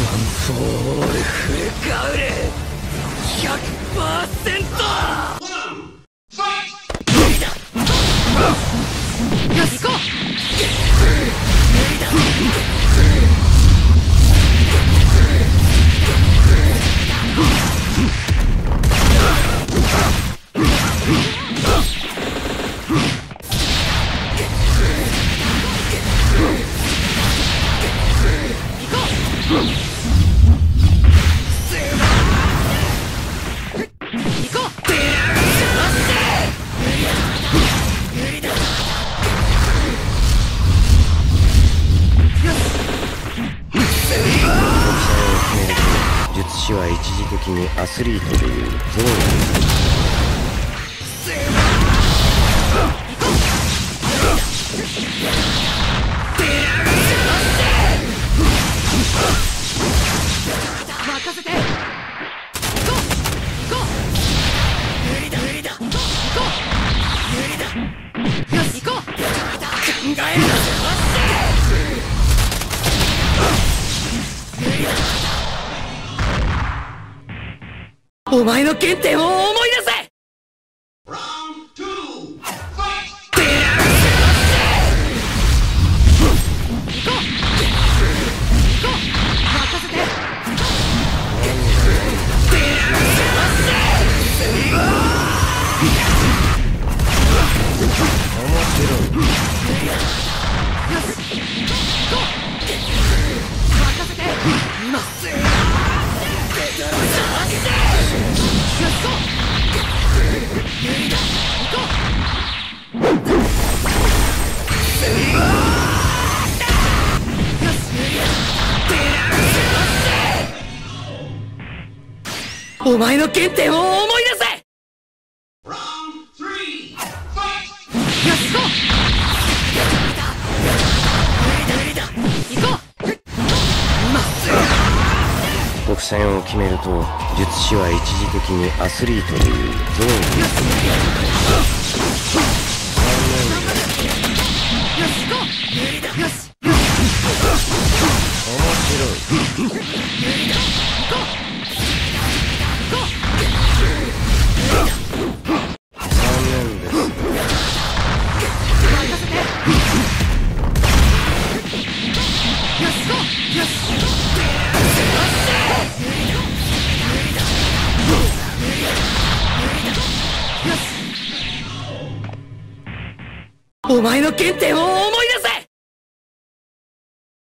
フォールフルカウル 100%。 無理だ。よし行こう。無理だ。術師は一時的にアスリートでいうゾーン任せて。行こう行こう。無理だ無理だ。行こう。無理だ。よし行こう。考えるな。無理だ。お前の原点を思い出せ。お前の原点を思い出せ。よし行こう。無理だ行こう。国戦を決めると術師は一時的にアスリートでいうゾーンに。よし行こう。無理だ。よし面白い。無理だ行こう。お前の原点を思い出せ。